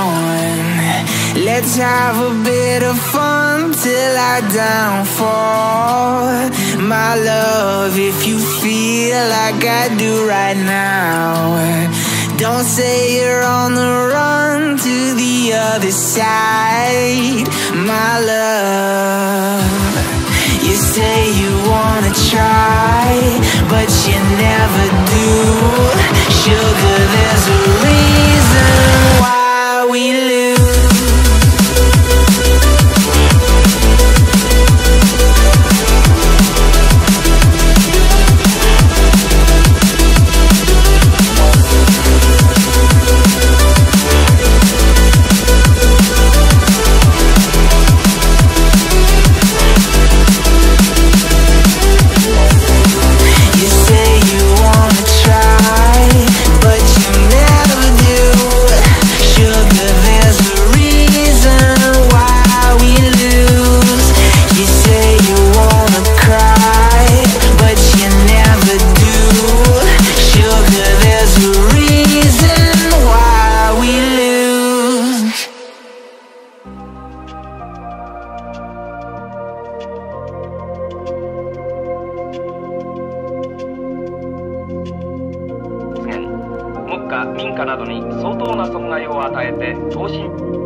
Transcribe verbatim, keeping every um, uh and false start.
on. Let's have a bit of fun till I downfall. My love, if you feel like I do right now, don't say you're on the run to the other side. My love, you say you wanna try, but you never do. Sugar, there's a reason why we lose. 目下民家などに相当な損害を与えて投資